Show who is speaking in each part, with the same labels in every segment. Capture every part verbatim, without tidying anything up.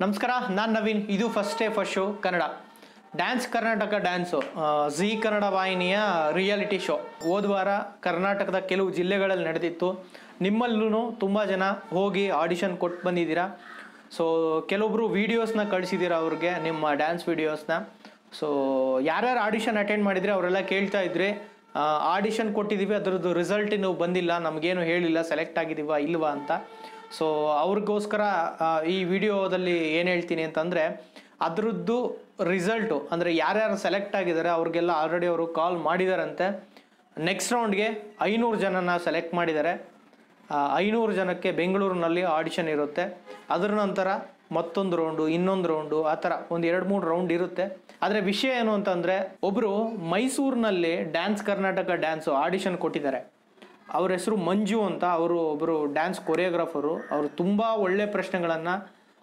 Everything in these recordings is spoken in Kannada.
Speaker 1: ನಮಸ್ಕಾರ, ನಾನು ನವೀನ್. ಇದು first day first show Kannada dance Karnataka dance Zee Kannada ವಾಹಿನಿಯ ರಿಯಾಲಿಟಿ ಶೋ ಹೋದ ವಾರ ಕರ್ನಾಟಕದ ಕೆಲವು ಜಿಲ್ಲೆಗಳಲ್ಲಿ ನಡೆದಿತ್ತು. ನಿಮ್ಮಲ್ಲೂ ತುಂಬ ಜನ ಹೋಗಿ ಆಡಿಷನ್ ಕೊಟ್ಟು ಬಂದಿದ್ದೀರಾ. ಸೊ ಕೆಲವೊಬ್ಬರು ವೀಡಿಯೋಸ್ನ ಕಳಿಸಿದ್ದೀರಾ ಅವ್ರಿಗೆ, ನಿಮ್ಮ ಡ್ಯಾನ್ಸ್ ವೀಡಿಯೋಸ್ನ. ಸೊ ಯಾರ್ಯಾರು ಆಡಿಷನ್ ಅಟೆಂಡ್ ಮಾಡಿದರೆ ಅವರೆಲ್ಲ ಕೇಳ್ತಾ ಇದ್ರಿ, ಆಡಿಷನ್ ಕೊಟ್ಟಿದ್ದೀವಿ, ಅದರದ್ದು ರಿಸಲ್ಟ್ ಇನ್ನೂ ಬಂದಿಲ್ಲ, ನಮಗೇನು ಹೇಳಿಲ್ಲ ಸೆಲೆಕ್ಟ್ ಆಗಿದ್ದೀವಾ ಇಲ್ವಾ ಅಂತ. ಸೊ ಅವ್ರಿಗೋಸ್ಕರ ಈ ವಿಡಿಯೋದಲ್ಲಿ ಏನು ಹೇಳ್ತೀನಿ ಅಂತಂದರೆ, ಅದರದ್ದು ರಿಸಲ್ಟು ಅಂದರೆ ಯಾರ್ಯಾರು ಸೆಲೆಕ್ಟ್ ಆಗಿದ್ದಾರೆ ಅವ್ರಿಗೆಲ್ಲ ಆಲ್ರೆಡಿ ಅವರು ಕಾಲ್ ಮಾಡಿದಾರಂತೆ. ನೆಕ್ಸ್ಟ್ ರೌಂಡ್ಗೆ ಐನೂರು ಜನನ ಸೆಲೆಕ್ಟ್ ಮಾಡಿದ್ದಾರೆ. ಐನೂರು ಜನಕ್ಕೆ ಬೆಂಗಳೂರಿನಲ್ಲಿ ಆಡಿಷನ್ ಇರುತ್ತೆ. ಅದರ ನಂತರ ಮತ್ತೊಂದು ರೌಂಡು, ಇನ್ನೊಂದು ರೌಂಡು, ಆ ಥರ ಒಂದು ಎರಡು ಮೂರು ರೌಂಡ್ ಇರುತ್ತೆ. ಆದರೆ ವಿಷಯ ಏನು ಅಂತಂದರೆ, ಒಬ್ಬರು ಮೈಸೂರಿನಲ್ಲಿ ಡ್ಯಾನ್ಸ್ ಕರ್ನಾಟಕ ಡ್ಯಾನ್ಸು ಆಡಿಷನ್ ಕೊಟ್ಟಿದ್ದಾರೆ. ಅವ್ರ ಹೆಸರು ಮಂಜು ಅಂತ. ಅವರು ಒಬ್ಬರು ಡ್ಯಾನ್ಸ್ ಕೊರಿಯೋಗ್ರಾಫರು. ಅವರು ತುಂಬ ಒಳ್ಳೆಯ ಪ್ರಶ್ನೆಗಳನ್ನು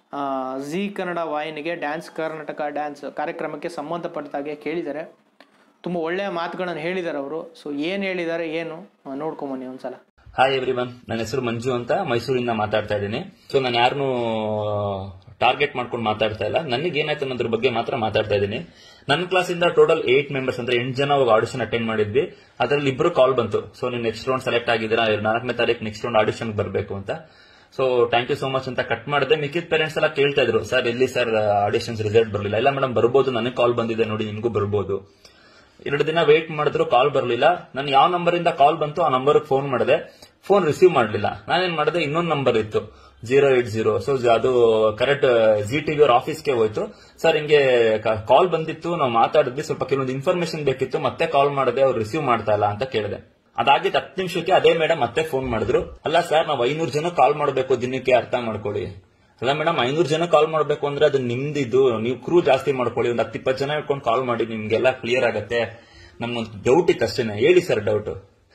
Speaker 1: ಜಿ ಕನ್ನಡ ವಾಹಿನಿಗೆ ಡ್ಯಾನ್ಸ್ ಕರ್ನಾಟಕ ಡ್ಯಾನ್ಸ್ ಕಾರ್ಯಕ್ರಮಕ್ಕೆ ಸಂಬಂಧಪಟ್ಟಾಗೆ ಕೇಳಿದ್ದಾರೆ. ತುಂಬ ಒಳ್ಳೆಯ ಮಾತುಗಳನ್ನು ಹೇಳಿದ್ದಾರೆ ಅವರು. ಸೊ ಏನು ಹೇಳಿದ್ದಾರೆ ಏನು ನೋಡ್ಕೊಂಬನ್ನಿ ಒಂದ್ಸಲ.
Speaker 2: ಹಾಯ್ ಎವ್ರಿವನ್, ನನ್ನ ಹೆಸರು ಮಂಜು ಅಂತ, ಮೈಸೂರಿಂದ ಮಾತಾಡ್ತಾ ಇದ್ದೀನಿ. ಸೊ ನಾನು ಯಾರನ್ನೂ ಟಾರ್ಗೆಟ್ ಮಾಡ್ಕೊಂಡು ಮಾತಾಡ್ತಾ ಇಲ್ಲ, ನನಗೆ ಏನಾಯ್ತು ಅನ್ನೋದ್ರ ಬಗ್ಗೆ ಮಾತ್ರ ಮಾತಾಡ್ತಾ ಇದ್ದೀನಿ. ನನ್ನ ಕ್ಲಾಸಿಂದ ಟೋಟಲ್ ಏಟ್ ಮೆಂಬರ್ಸ್ ಅಂದ್ರೆ ಎಂಟು ಜನ ಹೋಗಿ ಆಡಿಷನ್ ಅಟೆಂಡ್ ಮಾಡಿದ್ವಿ. ಅದರಲ್ಲಿ ಇಬ್ರು ಕಾಲ್ ಬಂತು, ಸೊ ನೀವು ನೆಕ್ಸ್ಟ್ ರೌಂಡ್ ಸೆಲೆಕ್ಟ್ ಆಗಿದ್ದೀರಾ, ನಾಲ್ಕನೇ ತಾರೀಕು ನೆಕ್ಸ್ಟ್ ರೌಂಡ್ ಆಡಿಷನ್ ಬರಬೇಕು ಅಂತ. So thank you so much ಅಂತ ಕಟ್ ಮಾಡಿದೆ. ಮಿಕ್ಕಿದ ಪೇರೆಂಟ್ಸ್ ಎಲ್ಲ ಕೇಳ್ತಾ ಇದ್ರು, ಸರ್ ಎಲ್ಲಿ ಸರ್ ಆಡಿಷನ್ಸ್ ರಿಸಲ್ಟ್ ಬರಲಿಲ್ಲ. ಇಲ್ಲ ಮೇಡಮ್ ಬರ್ಬೋದು, ನನಗೆ ಕಾಲ್ ಬಂದಿದೆ ನೋಡಿ, ನಿನ್ಗೂ ಬರ್ಬೋದು. ಎರಡು ದಿನ ವೇಟ್ ಮಾಡಿದ್ರು, ಕಾಲ್ ಬರಲಿಲ್ಲ. ನಾನು ಯಾವ ನಂಬರ್ ಇಂದ ಕಾಲ್ ಬಂತು ಆ ನಂಬರ್ ಫೋನ್ ಮಾಡಿದೆ, ಫೋನ್ ರಿಸೀವ್ ಮಾಡಲಿಲ್ಲ. ನಾನೇನ್ ಮಾಡಿದೆ, ಇನ್ನೊಂದು ನಂಬರ್ ಇತ್ತು ಜೀರೋ ಏಟ್ ಜೀರೋ. ಸೊ ಅದು ಕರೆಕ್ಟ್ ಜಿ ಟಿವಿ ಅವ್ರ ಆಫೀಸ್ಗೆ ಹೋಯ್ತು. ಸರ್ ಹಿಂಗೆ ಕಾಲ್ ಬಂದಿತ್ತು, ನಾವು ಮಾತಾಡಿದ್ವಿ, ಸ್ವಲ್ಪ ಕೆಲವೊಂದು ಇನ್ಫಾರ್ಮೇಶನ್ ಬೇಕಿತ್ತು, ಮತ್ತೆ ಕಾಲ್ ಮಾಡಿದೆ, ಅವ್ರು ರಿಸೀವ್ ಮಾಡ್ತಾ ಇಲ್ಲ ಅಂತ ಕೇಳಿದೆ. ಅದಾಗಿದ್ದು ಹತ್ತು ನಿಮಿಷಕ್ಕೆ ಅದೇ ಮೇಡಮ್ ಮತ್ತೆ ಫೋನ್ ಮಾಡಿದ್ರು. ಅಲ್ಲ ಸರ್, ನಾವು ಐನೂರು ಜನ ಕಾಲ್ ಮಾಡಬೇಕು ದಿನಕ್ಕೆ, ಅರ್ಥ ಮಾಡ್ಕೊಳ್ಳಿ. ಅಲ್ಲ ಮೇಡಮ್, ಐನೂರು ಜನ ಕಾಲ್ ಮಾಡಬೇಕು ಅಂದ್ರೆ ಅದು ನಿಮ್ದಿದ್ದು, ನೀವು ಕ್ರೂ ಜಾಸ್ತಿ ಮಾಡ್ಕೊಳ್ಳಿ, ಒಂದು ಹತ್ತು ಇಪ್ಪತ್ತು ಜನ ಇಟ್ಕೊಂಡು ಕಾಲ್ ಮಾಡಿ, ನಿಮ್ಗೆಲ್ಲ ಕ್ಲಿಯರ್ ಆಗುತ್ತೆ. ನಮ್ಗೊಂದು ಡೌಟ್ ಇತ್ತು ಅಷ್ಟೇನೆ, ಹೇಳಿ ಸರ್ ಡೌಟ್.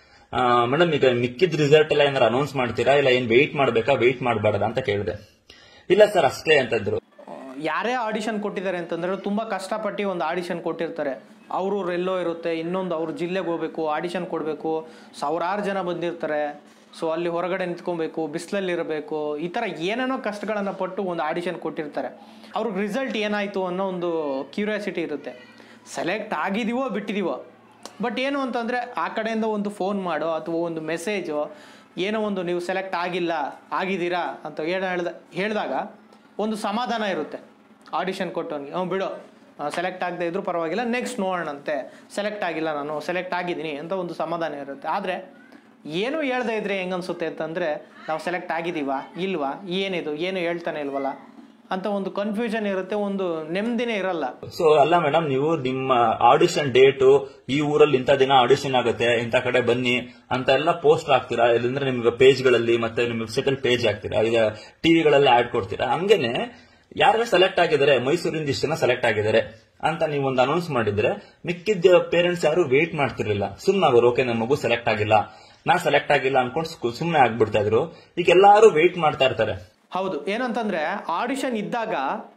Speaker 2: ಮೇಡಮ್ ಈಗ ಮಿಕ್ಕಿದ ರಿಸಲ್ಟ್ ಎಲ್ಲ ಏನಾರು ಅನೌನ್ಸ್ ಮಾಡ್ತೀರಾ, ಇಲ್ಲ ಏನ್ ವೆಯ್ಟ್ ಮಾಡ್ಬೇಕಾ, ವೆಯ್ಟ್ ಮಾಡಬಾರ್ದ ಅಂತ ಕೇಳಿದೆ. ಇಲ್ಲ ಸರ್ ಅಷ್ಟೇ ಅಂತಂದ್ರು.
Speaker 1: ಯಾರೇ ಆಡಿಷನ್ ಕೊಟ್ಟಿದ್ದಾರೆ ಅಂತಂದ್ರೆ ತುಂಬಾ ಕಷ್ಟಪಟ್ಟು ಒಂದು ಆಡಿಷನ್ ಕೊಟ್ಟಿರ್ತಾರೆ. ಅವರು ಎಲ್ಲೋ ಇರುತ್ತೆ, ಇನ್ನೊಂದು ಅವ್ರ ಜಿಲ್ಲೆಗೆ ಹೋಗ್ಬೇಕು, ಆಡಿಷನ್ ಕೊಡಬೇಕು, ಸಾವಿರಾರು ಜನ ಬಂದಿರ್ತಾರೆ. ಸೊ ಅಲ್ಲಿ ಹೊರಗಡೆ ನಿಂತ್ಕೊಬೇಕು, ಬಿಸಿಲಲ್ಲಿ ಇರಬೇಕು, ಈ ಥರ ಏನೇನೋ ಕಷ್ಟಗಳನ್ನು ಪಟ್ಟು ಒಂದು ಆಡಿಷನ್ ಕೊಟ್ಟಿರ್ತಾರೆ. ಅವ್ರಿಗೆ ರಿಸಲ್ಟ್ ಏನಾಯಿತು ಅನ್ನೋ ಒಂದು ಕ್ಯೂರಿಯಾಸಿಟಿ ಇರುತ್ತೆ. ಸೆಲೆಕ್ಟ್ ಆಗಿದೀವೋ ಬಿಟ್ಟಿದೀವೋ, ಬಟ್ ಏನು ಅಂತಂದರೆ ಆ ಕಡೆಯಿಂದ ಒಂದು ಫೋನ್ ಮಾಡೋ ಅಥವಾ ಒಂದು ಮೆಸೇಜು, ಏನೋ ಒಂದು ನೀವು ಸೆಲೆಕ್ಟ್ ಆಗಿಲ್ಲ ಆಗಿದ್ದೀರಾ ಅಂತ ಏನು ಹೇಳ್ದ ಹೇಳಿದಾಗ ಒಂದು ಸಮಾಧಾನ ಇರುತ್ತೆ ಆಡಿಷನ್ ಕೊಟ್ಟವನಿಗೆ. ಅವ್ನು ಬಿಡೋ, ಸೆಲೆಕ್ಟ್ ಆಗದೆ ಇದ್ರೂ ಪರವಾಗಿಲ್ಲ, ನೆಕ್ಸ್ಟ್ ನೋಡೋಣಂತೆ, ಸೆಲೆಕ್ಟ್ ಆಗಿಲ್ಲ ನಾನು ಸೆಲೆಕ್ಟ್ ಆಗಿದ್ದೀನಿ ಅಂತ ಒಂದು ಸಮಾಧಾನ ಇರುತ್ತೆ. ಆದರೆ ಏನು ಹೇಳ್ದೆ ಇದ್ರೆ ಹೆಂಗನ್ಸುತ್ತೆ ಅಂತಂದರೆ, ನಾವು ಸೆಲೆಕ್ಟ್ ಆಗಿದ್ದೀವಾ ಇಲ್ವಾ, ಏನಿದು ಏನು ಹೇಳ್ತಾನೆ ಇಲ್ವಲ್ಲ ಅಂತ ಒಂದು ಕನ್ಫ್ಯೂಷನ್ ಇರುತ್ತೆ, ಒಂದು ನೆಮ್ಮದಿನೇ ಇರಲ್ಲ.
Speaker 2: ಸೊ ಅಲ್ಲ ಮೇಡಮ್, ನೀವು ನಿಮ್ಮ ಆಡಿಷನ್ ಡೇಟು, ಈ ಊರಲ್ಲಿ ಇಂಥ ದಿನ ಆಡಿಷನ್ ಆಗುತ್ತೆ, ಇಂಥ ಕಡೆ ಬನ್ನಿ ಅಂತ ಎಲ್ಲ ಪೋಸ್ಟ್ ಹಾಕ್ತೀರಾ, ಇಲ್ಲಂದ್ರೆ ನಿಮ್ಗೆ ಪೇಜ್ಗಳಲ್ಲಿ ಮತ್ತೆ ನಿಮ್ಮ ವೆಬ್ಸೈಟ್ ಅಲ್ಲಿ ಪೇಜ್ ಹಾಕ್ತೀರಾ, ಈಗ ಟಿವಿಗಳಲ್ಲಿ ಆಡ್ ಕೊಡ್ತೀರಾ. ಹಂಗೇನೆ ಯಾರು ಸೆಲೆಕ್ಟ್ ಆಗಿದ್ದಾರೆ, ಮೈಸೂರಿಂದ ಇಷ್ಟು ಜನ ಸೆಲೆಕ್ಟ್ ಆಗಿದ್ದಾರೆ ಅಂತ ನೀವು ಒಂದು ಅನೌನ್ಸ್ ಮಾಡಿದ್ರೆ, ಮಿಕ್ಕಿದ ಪೇರೆಂಟ್ಸ್ ಯಾರು ವೇಟ್ ಮಾಡ್ತಿರ್ಲಿಲ್ಲ. ಸುಮ್ಮನೆ ಅವರು ಓಕೆ ನನ್ನ ಮಗು ಸೆಲೆಕ್ಟ್ ಆಗಿಲ್ಲ, ನಾ ಸೆಲೆಕ್ಟ್ ಆಗಿಲ್ಲ ಅನ್ಕೊಂಡು ಸುಮ್ಮನೆ ಆಗ್ಬಿಡ್ತಾ ಇದ್ರು. ಈಗ ಎಲ್ಲಾರು ವೇಟ್ ಮಾಡ್ತಾ ಇರ್ತಾರೆ.
Speaker 1: ಹೌದು, ಏನಂತಂದ್ರೆ ಆಡಿಷನ್ ಇದ್ದಾಗ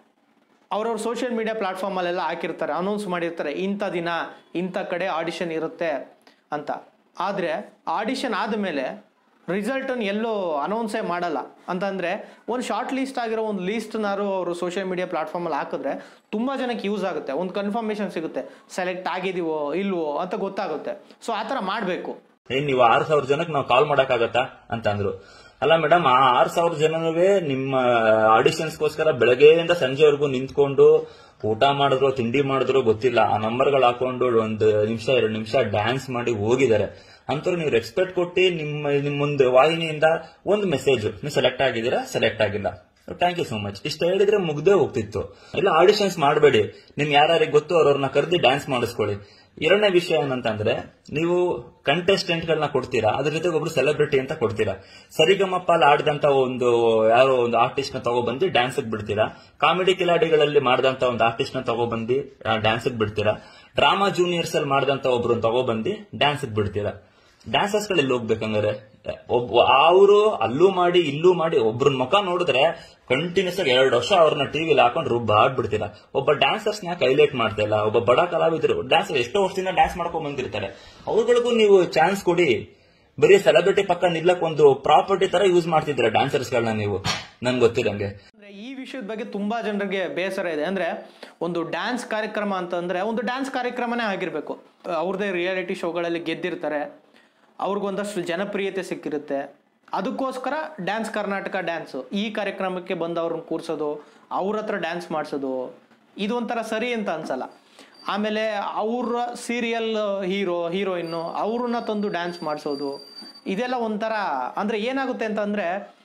Speaker 1: ಅವ್ರವ್ರ ಸೋಷಿಯಲ್ ಮೀಡಿಯಾ ಪ್ಲಾಟ್ಫಾರ್ಮಲ್ಲೆಲ್ಲ ಹಾಕಿರ್ತಾರೆ, ಅನೌನ್ಸ್ ಮಾಡಿರ್ತಾರೆ, ಇಂಥ ದಿನ ಇಂಥ ಕಡೆ ಆಡಿಷನ್ ಇರುತ್ತೆ ಅಂತ. ಆದರೆ ಆಡಿಷನ್ ಆದಮೇಲೆ ರಿಸಲ್ಟನ್ನು ಎಲ್ಲೋ ಅನೌನ್ಸೇ ಮಾಡಲ್ಲ. ಅಂತಂದರೆ ಒಂದು ಶಾರ್ಟ್ ಲೀಸ್ಟ್ ಆಗಿರೋ ಒಂದು ಲೀಸ್ಟ್ನಾರು ಅವರು ಸೋಷಿಯಲ್ ಮೀಡಿಯಾ ಪ್ಲಾಟ್ಫಾರ್ಮಲ್ಲಿ ಹಾಕಿದ್ರೆ ತುಂಬ ಜನಕ್ಕೆ ಯೂಸ್ ಆಗುತ್ತೆ, ಒಂದು ಕನ್ಫರ್ಮೇಷನ್ ಸಿಗುತ್ತೆ, ಸೆಲೆಕ್ಟ್ ಆಗಿದೀವೋ ಇಲ್ವೋ ಅಂತ ಗೊತ್ತಾಗುತ್ತೆ. ಸೊ ಆ ಥರ ಮಾಡಬೇಕು.
Speaker 2: ಏನ್ ನೀವು ಆರು ಸಾವಿರ ಜನಕ್ಕೆ ನಾವು ಕಾಲ್ ಮಾಡೋಕ್ಕಾಗತ್ತಾ ಅಂತ ಅಂದ್ರು. ಅಲ್ಲ ಮೇಡಮ್, ಆ ಆರು ಸಾವಿರ ಜನನುವೇ ನಿಮ್ಮ ಆಡಿಷನ್ಸ್ಗೋಸ್ಕರ ಬೆಳಗ್ಗೆಯಿಂದ ಸಂಜೆವರೆಗೂ ನಿಂತ್ಕೊಂಡು ಊಟ ಮಾಡಿದ್ರು ತಿಂಡಿ ಮಾಡಿದ್ರು ಗೊತ್ತಿಲ್ಲ, ಆ ನಂಬರ್ಗಳು ಹಾಕೊಂಡು ಒಂದು ನಿಮಿಷ ಎರಡು ನಿಮಿಷ ಡ್ಯಾನ್ಸ್ ಮಾಡಿ ಹೋಗಿದ್ದಾರೆ. ಅಂತವ್ರು ನೀವು ರೆಸ್ಪೆಕ್ಟ್ ಕೊಟ್ಟು ನಿಮ್ಮ ನಿಮ್ಮೊಂದು ವಾಹಿನಿಯಿಂದ ಒಂದು ಮೆಸೇಜ್, ನೀವು ಸೆಲೆಕ್ಟ್ ಆಗಿದ್ದೀರಾ, ಸೆಲೆಕ್ಟ್ ಆಗಿಲ್ಲ, ಥ್ಯಾಂಕ್ ಯು ಸೋ ಮಚ್ ಇಷ್ಟ ಹೇಳಿದ್ರೆ ಮುಗ್ದೇ ಹೋಗ್ತಿತ್ತು. ಇಲ್ಲ ಆಡಿಷನ್ಸ್ ಮಾಡಬೇಡಿ, ನಿಮ್ ಯಾರ್ಯಾರಿಗೆ ಗೊತ್ತು ಅವ್ರವ್ರನ್ನ ಕರೆದಿ ಡ್ಯಾನ್ಸ್ ಮಾಡಿಸ್ಕೊಳ್ಳಿ. ಎರಡನೇ ವಿಷಯ ಏನಂತಂದ್ರೆ, ನೀವು ಕಂಟೆಸ್ಟೆಂಟ್ ಗಳನ್ನ ಕೊಡ್ತೀರಾ, ಅದ್ರ ಜೊತೆಗೆ ಒಬ್ರು ಸೆಲೆಬ್ರಿಟಿ ಅಂತ ಕೊಡ್ತೀರಾ. ಸರಿಗಮಪ್ಪ ಅಲ್ಲಿ ಆಡಿದಂತ ಒಂದು ಯಾರೋ ಒಂದು ಆರ್ಟಿಸ್ಟ್ ನ ತಗೊಬಂದು ಡ್ಯಾನ್ಸ್ ಬಿಡ್ತೀರಾ. ಕಾಮಿಡಿ ಕಿಲಾಡಿಗಳಲ್ಲಿ ಮಾಡಿದಂತ ಒಂದು ಆರ್ಟಿಸ್ಟ್ ನ ತಗೊಬಂದು ಡ್ಯಾನ್ಸ್ ಬಿಡ್ತೀರಾ. ಡ್ರಾಮಾ ಜೂನಿಯರ್ಸ್ ಅಲ್ಲಿ ಮಾಡಿದಂತ ಒಬ್ರು ತಗೊಬಂದು ಡ್ಯಾನ್ಸ್ ಬಿಡ್ತೀರಾ. ಡ್ಯಾನ್ಸರ್ಸ್ ಗಳಲ್ಲಿ ಹೋಗ್ಬೇಕಂದ್ರೆ ಒಬ್ಬ ಅವರು ಅಲ್ಲೂ ಮಾಡಿ ಇಲ್ಲೂ ಮಾಡಿ ಒಬ್ರನ್ನ ಮುಖ ನೋಡಿದ್ರೆ ಕಂಟಿನ್ಯೂಸ್ ಆಗಿ ಎರಡು ವರ್ಷ ಅವ್ರನ್ನ ಟಿವಿಲಿ ಹಾಕೊಂಡು ರುಬ್ಬ ಆಡ್ಬಿಡ್ತೀರಾ. ಒಬ್ಬ ಡ್ಯಾನ್ಸರ್ಸ್ ನ ಹೈಲೈಟ್ ಮಾಡ್ತಾ ಇಲ್ಲ. ಒಬ್ಬ ಬಡ ಕಲಾವಿದರು ಡ್ಯಾನ್ಸರ್ ಎಷ್ಟೋ ವರ್ಷದಿಂದ ಡ್ಯಾನ್ಸ್ ಮಾಡ್ಕೊಂಡ್ ಬಂದಿರ್ತಾರೆ, ಅವ್ರಿಗಳಿಗೂ ನೀವು ಚಾನ್ಸ್ ಕೊಡಿ. ಬರೀ ಸೆಲೆಬ್ರಿಟಿ ಪಕ್ಕ ನಿಲ್ಲಕ್ ಒಂದು ಪ್ರಾಪರ್ಟಿ ತರ ಯೂಸ್ ಮಾಡ್ತಿದ್ದೀರಾ ಡ್ಯಾನ್ಸರ್ಸ್ ಗಳನ್ನ ನೀವು, ನನ್ಗೆ ಗೊತ್ತಿರಂಗೆ.
Speaker 1: ಈ ವಿಷಯದ ಬಗ್ಗೆ ತುಂಬಾ ಜನರಿಗೆ ಬೇಸರ ಇದೆ. ಅಂದ್ರೆ ಒಂದು ಡ್ಯಾನ್ಸ್ ಕಾರ್ಯಕ್ರಮ ಅಂತಂದ್ರೆ ಒಂದು ಡ್ಯಾನ್ಸ್ ಕಾರ್ಯಕ್ರಮನೇ ಆಗಿರ್ಬೇಕು. ಅವ್ರದೇ ರಿಯಾಲಿಟಿ ಶೋಗಳಲ್ಲಿ ಗೆದ್ದಿರ್ತಾರೆ, ಅವ್ರಿಗೊಂದಷ್ಟು ಜನಪ್ರಿಯತೆ ಸಿಕ್ಕಿರುತ್ತೆ, ಅದಕ್ಕೋಸ್ಕರ ಡ್ಯಾನ್ಸ್ ಕರ್ನಾಟಕ ಡ್ಯಾನ್ಸು ಈ ಕಾರ್ಯಕ್ರಮಕ್ಕೆ ಬಂದು ಅವ್ರನ್ನ ಕೂರಿಸೋದು, ಅವ್ರ ಹತ್ರ ಡ್ಯಾನ್ಸ್ ಮಾಡಿಸೋದು ಇದು ಒಂಥರ ಸರಿ ಅಂತ ಅನ್ಸಲ್ಲ. ಆಮೇಲೆ ಅವ್ರ ಸೀರಿಯಲ್ ಹೀರೋ ಹೀರೋಯಿನ್ನು ಅವ್ರನ್ನ ತಂದು ಡ್ಯಾನ್ಸ್ ಮಾಡಿಸೋದು ಇದೆಲ್ಲ ಒಂಥರ ಅಂದರೆ ಏನಾಗುತ್ತೆ ಅಂತಂದರೆ,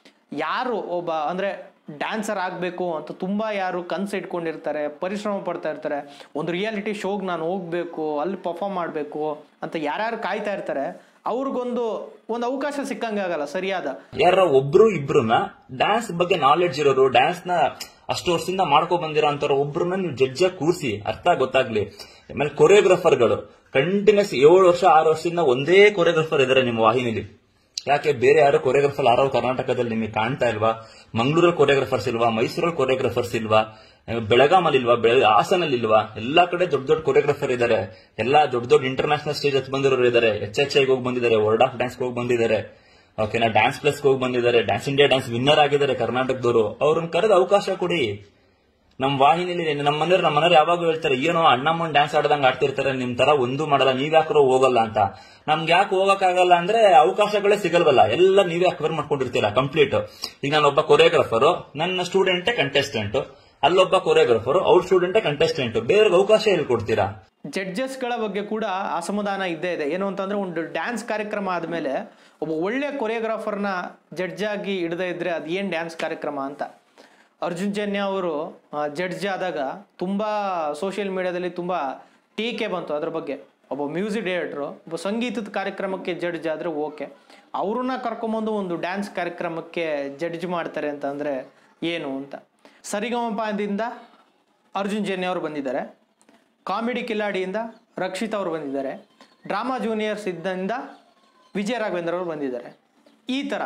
Speaker 1: ಯಾರು ಒಬ್ಬ ಅಂದರೆ ಡ್ಯಾನ್ಸರ್ ಆಗಬೇಕು ಅಂತ ತುಂಬ ಯಾರು ಕನಸು ಇಟ್ಕೊಂಡಿರ್ತಾರೆ, ಪರಿಶ್ರಮ ಪಡ್ತಾ ಇರ್ತಾರೆ, ಒಂದು ರಿಯಾಲಿಟಿ ಶೋಗೆ ನಾನು ಹೋಗಬೇಕು, ಅಲ್ಲಿ ಪರ್ಫಾರ್ಮ್ ಮಾಡಬೇಕು ಅಂತ ಯಾರ್ಯಾರು ಕಾಯ್ತಾ ಇರ್ತಾರೆ, ಅವ್ರಿಗೊಂದು ಒಂದು ಅವಕಾಶ ಸಿಕ್ಕಂಗೆ ಆಗಲ್ಲ ಸರಿಯಾದ.
Speaker 2: ಯಾರ ಒಬ್ರು ಇಬ್ರನ್ನ ಡ್ಯಾನ್ಸ್ ಬಗ್ಗೆ ನಾಲೆಡ್ಜ್ ಇರೋರು, ಡ್ಯಾನ್ಸ್ ನ ಅಷ್ಟು ವರ್ಷದಿಂದ ಮಾಡ್ಕೊ ಬಂದಿರೋ ಅಂತವ್ರ ಒಬ್ರನ್ನ ನೀವು ಜಡ್ಜ್ ಕೂರಿಸಿ ಅರ್ಥ ಗೊತ್ತಾಗ್ಲಿ. ಆಮೇಲೆ ಕೊರಿಯೋಗ್ರಾಫರ್ಗಳು ಕಂಟಿನ್ಯೂಸ್ ಏಳು ವರ್ಷ ಆರು ವರ್ಷದಿಂದ ಒಂದೇ ಕೊರಿಯೋಗ್ರಾಫರ್ ಇದಾರೆ ನಿಮ್ಮ ವಾಹಿನಿಲಿ. ಯಾಕೆ ಬೇರೆ ಯಾರು ಕೊರಿಯೋಗ್ರಾಫರ್ ಯಾರೋ ಕರ್ನಾಟಕದಲ್ಲಿ ನಿಮಗೆ ಕಾಣ್ತಾ ಇಲ್ವಾ? ಮಂಗಳೂರಲ್ಲಿ ಕೊರಿಯೋಗ್ರಾಫರ್ಸ್ ಇಲ್ವಾ? ಮೈಸೂರಲ್ಲಿ ಕೊರಿಯೋಗ್ರಾಫರ್ಸ್ ಇಲ್ವಾ? ಬೆಳಗಾಮಲ್ಲಿ ಇಲ್ವಾ? ಬೆಳ ಹಾಸನಲ್ಲಿ ಇಲ್ವಾ? ಎಲ್ಲಾ ಕಡೆ ದೊಡ್ಡ ದೊಡ್ಡ ಕೊರಿಯೋಗ್ರಾಫರ್ ಇದಾರೆ. ಎಲ್ಲಾ ದೊಡ್ಡ ದೊಡ್ಡ ಇಂಟರ್ನ್ಯಾಷನಲ್ ಸ್ಟೇಜ್ ಹತ್ತು ಬಂದಿರೋರು ಇದಾರೆ. ಎಚ್ ಎಚ್ ಐಗೆ ಹೋಗಿ ಬಂದಿದ್ದಾರೆ, ವರ್ಲ್ಡ್ ಆಫ್ ಡ್ಯಾನ್ಸ್ ಹೋಗಿ ಬಂದಿದ್ದಾರೆ, ಓಕೆನಾ, ಡ್ಯಾನ್ಸ್ ಪ್ಲಸ್ ಹೋಗಿ ಬಂದಿದ್ದಾರೆ, ಡ್ಯಾನ್ಸ್ ಇಂಡಿಯಾ ಡ್ಯಾನ್ಸ್ ವಿನ್ನರ್ ಆಗಿದ್ದಾರೆ ಕರ್ನಾಟಕದವರು. ಅವ್ರನ್ನ ಕರೆದು ಅವಕಾಶ ಕೊಡಿ. ನಮ್ಮ ವಾಹಿನಿಲಿ ನಮ್ಮ ಮನೆಯವ್ರು ನಮ್ಮ ಮನೆಯವ್ರು ಯಾವಾಗ ಹೇಳ್ತಾರೆ, ಏನೋ ಅಣ್ಣಮ್ಮನ್ ಡ್ಯಾನ್ಸ್ ಆಡ್ದಂಗೆ ಆಡ್ತಿರ್ತಾರೆ, ನಿಮ್ ತರ ಒಂದು ಮಾಡಲ್ಲ, ನೀವ್ ಯಾಕ್ರೋ ಹೋಗಲ್ಲ ಅಂತ. ನಮ್ಗೆ ಯಾಕೆ ಹೋಗಕ್ಕಾಗಲ್ಲ ಅಂದ್ರೆ ಅವಕಾಶಗಳೇ ಸಿಗಲ್ವಲ್ಲ, ಎಲ್ಲ ನೀವೇ ಅಕ್ವೈರ್ ಮಾಡ್ಕೊಂಡಿರ್ತೀರಾ ಕಂಪ್ಲೀಟ್. ಈಗ ನಾನೊಬ್ಬ ಕೊರಿಯೋಗ್ರಾಫರು, ನನ್ನ ಸ್ಟೂಡೆಂಟೇ ಕಂಟೆಸ್ಟೆಂಟ್, ಅಲ್ಲೊಬ್ಬ ಕೊರಿಯೋಗ್ರಾಫರು, ಅವ್ರ ಸ್ಟೂಡೆಂಟೇ ಕಂಟೆಸ್ಟೆಂಟ್, ಬೇರೆಗೆ ಅವಕಾಶ ಹೇಳ್ಕೊಡ್ತೀರಾ?
Speaker 1: ಜಡ್ಜಸ್ ಗಳ ಬಗ್ಗೆ ಕೂಡ ಅಸಮಾಧಾನ ಇದ್ದೇ ಇದೆ. ಏನು ಅಂತಂದ್ರೆ, ಒಂದು ಡ್ಯಾನ್ಸ್ ಕಾರ್ಯಕ್ರಮ ಆದ್ಮೇಲೆ ಒಬ್ಬ ಒಳ್ಳೆ ಕೊರಿಯೋಗ್ರಾಫರ್ನ ಜಡ್ಜ್ ಆಗಿ ಹಿಡದೇ ಇದ್ರೆ ಅದು ಏನ್ ಡ್ಯಾನ್ಸ್ ಕಾರ್ಯಕ್ರಮ ಅಂತ. ಅರ್ಜುನ್ ಜನ್ಯ ಅವರು ಜಡ್ಜ್ ಆದಾಗ ತುಂಬಾ ಸೋಷಿಯಲ್ ಮೀಡಿಯಾದಲ್ಲಿ ತುಂಬಾ ಟೀಕೆ ಬಂತು ಅದ್ರ ಬಗ್ಗೆ. ಒಬ್ಬ ಮ್ಯೂಸಿಕ್ ಡೈರೆಕ್ಟ್ರು ಒಬ್ಬ ಸಂಗೀತದ ಕಾರ್ಯಕ್ರಮಕ್ಕೆ ಜಡ್ಜ್ ಆದ್ರೆ ಓಕೆ, ಅವ್ರನ್ನ ಕರ್ಕೊಂಬಂದು ಒಂದು ಡ್ಯಾನ್ಸ್ ಕಾರ್ಯಕ್ರಮಕ್ಕೆ ಜಡ್ಜ್ ಮಾಡ್ತಾರೆ ಅಂತ ಅಂದ್ರೆ ಏನು ಅಂತ. ಸರಿಗಮಪದಿಂದ ಅರ್ಜುನ್ ಜನ್ಯ ಅವರು ಬಂದಿದ್ದಾರೆ, ಕಾಮಿಡಿ ಕಿಲಾಡಿಯಿಂದ ರಕ್ಷಿತ್ ಅವರು ಬಂದಿದ್ದಾರೆ, ಡ್ರಾಮಾ ಜೂನಿಯರ್ಸ್ ಇದ್ದಿಂದ ವಿಜಯ ರಾಘವೇಂದ್ರ ಅವರು ಬಂದಿದ್ದಾರೆ. ಈ ಥರ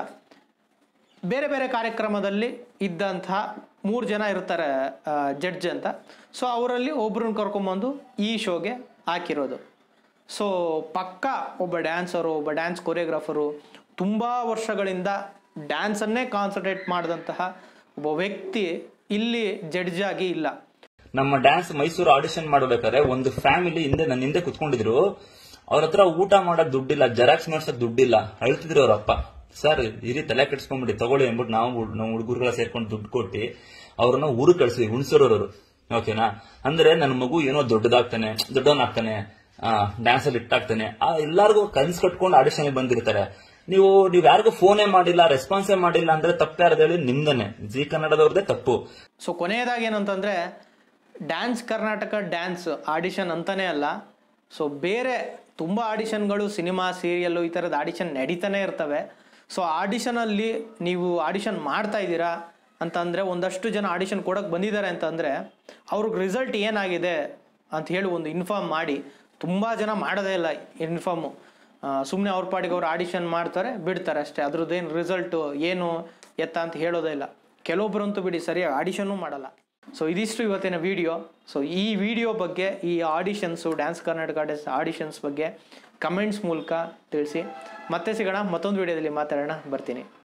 Speaker 1: ಬೇರೆ ಬೇರೆ ಕಾರ್ಯಕ್ರಮದಲ್ಲಿ ಇದ್ದಂತಹ ಮೂರು ಜನ ಇರ್ತಾರೆ ಜಡ್ಜ್ ಅಂತ. ಸೊ ಅವರಲ್ಲಿ ಒಬ್ರನ್ನ ಕರ್ಕೊಂಬಂದು ಈ ಶೋಗೆ ಹಾಕಿರೋದು. ಸೊ ಪಕ್ಕ ಒಬ್ಬ ಡ್ಯಾನ್ಸರು, ಒಬ್ಬ ಡ್ಯಾನ್ಸ್ ಕೊರಿಯೋಗ್ರಾಫರು, ತುಂಬ ವರ್ಷಗಳಿಂದ ಡ್ಯಾನ್ಸನ್ನೇ ಕಾನ್ಸಂಟ್ರೇಟ್ ಮಾಡಿದಂತಹ ಒಬ್ಬ ವ್ಯಕ್ತಿ ಇಲ್ಲಿ ಜಡ್ಜ್ ಆಗಿ ಇಲ್ಲ.
Speaker 2: ನಮ್ಮ ಡ್ಯಾನ್ಸ್ ಮೈಸೂರು ಆಡಿಷನ್ ಮಾಡಬೇಕಾದ್ರೆ ಒಂದು ಫ್ಯಾಮಿಲಿ ಹಿಂದೆ ನನ್ನ ಹಿಂದೆ ಕುತ್ಕೊಂಡಿದ್ರು. ಅವ್ರ ಹತ್ರ ಊಟ ಮಾಡಕ್ ದುಡ್ಡಿಲ್ಲ, ಜೆರಾಕ್ಸ್ ಮಾಡ್ಸಕ್ ದುಡ್ಡಿಲ್ಲ. ಅಳ್ತಿದ್ರು ಅವ್ರಪ್ಪ, ಸರ್ ಇರಿ ತಲೆ ಕೆಡ್ಸ್ಕೊಂಡ್ಬಿಡಿ ತಗೊಳ್ಳಿ ಅಂದ್ಬಿಟ್ಟು ನಾವು ನಾವು ಹುಡುಗರುಗಳ ಸೇರ್ಕೊಂಡು ದುಡ್ಡು ಕೊಟ್ಟು ಅವ್ರನ್ನ ಊರಿಗೆ ಕಳ್ಸಿದ್ವಿ, ಹುಣಸೂರವರು. ಓಕೆನಾ, ಅಂದ್ರೆ ನನ್ನ ಮಗು ಏನೋ ದೊಡ್ಡದಾಗ್ತಾನೆ, ದೊಡ್ಡವನಾಗ್ತಾನೆ, ಡ್ಯಾನ್ಸ್ ಅಲ್ಲಿ ಇಟ್ಟಾಗ್ತಾನೆ, ಆ ಎಲ್ಲಾರ್ಗು ಕನ್ಸ್ ಕಟ್ಕೊಂಡು ಆಡಿಷನ್ ಬಂದಿರ್ತಾರೆ. ನೀವು ನೀವ್ ಯಾರಿಗೂ ಫೋನೇ ಮಾಡಿಲ್ಲ, ರೆಸ್ಪಾನ್ಸೇ ಮಾಡಿಲ್ಲ ಅಂದ್ರೆ ತಪ್ಪು ಯಾರ್ದು ಹೇಳಿ? ನಿಮ್ದನೆ, ಜಿ ಕನ್ನಡದವ್ರದೇ ತಪ್ಪು.
Speaker 1: ಸೊ ಕೊನೆಯದಾಗಿ ಏನಂತಂದ್ರೆ, ಡ್ಯಾನ್ಸ್ ಕರ್ನಾಟಕ ಡ್ಯಾನ್ಸ್ ಆಡಿಷನ್ ಅಂತಾನೆ ಅಲ್ಲ, ಸೊ ಬೇರೆ ತುಂಬ ಆಡಿಷನ್ಗಳು, ಸಿನಿಮಾ, ಸೀರಿಯಲ್ಲು ಈ ಥರದ ಆಡಿಷನ್ ನಡೀತಾನೆ ಇರ್ತವೆ. ಸೊ ಆಡಿಷನಲ್ಲಿ ನೀವು ಆಡಿಷನ್ ಮಾಡ್ತಾ ಇದ್ದೀರಾ ಅಂತಂದರೆ, ಒಂದಷ್ಟು ಜನ ಆಡಿಷನ್ ಕೊಡೋಕೆ ಬಂದಿದ್ದಾರೆ ಅಂತಂದರೆ ಅವ್ರಿಗೆ ರಿಸಲ್ಟ್ ಏನಾಗಿದೆ ಅಂತ ಹೇಳಿ ಒಂದು ಇನ್ಫಾರ್ಮ್ ಮಾಡಿ. ತುಂಬ ಜನ ಮಾಡೋದೇ ಇಲ್ಲ ಇನ್ಫಾರ್ಮು, ಸುಮ್ಮನೆ ಅವ್ರ ಪಾಡಿಗೆ ಅವ್ರು ಆಡಿಷನ್ ಮಾಡ್ತಾರೆ ಬಿಡ್ತಾರೆ ಅಷ್ಟೇ. ಅದ್ರದ್ದೇನು ರಿಸಲ್ಟು ಏನು ಎತ್ತ ಅಂತ ಹೇಳೋದೇ ಇಲ್ಲ. ಕೆಲವೊಬ್ಬರಂತೂ ಬಿಡಿ ಸರಿಯಾಗಿ ಆಡಿಷನ್ನೂ ಮಾಡಲ್ಲ. ಸೊ ಇದಿಷ್ಟು ಇವತ್ತಿನ ವಿಡಿಯೋ. ಸೊ ಈ ವಿಡಿಯೋ ಬಗ್ಗೆ, ಈ auditions, dance Karnataka dance auditions ಬಗ್ಗೆ ಕಮೆಂಟ್ಸ್ ಮೂಲಕ ತಿಳಿಸಿ. ಮತ್ತೆ ಸಿಗೋಣ, ಮತ್ತೊಂದು ವಿಡಿಯೋದಲ್ಲಿ ಮಾತಾಡೋಣ. ಬರ್ತೀನಿ.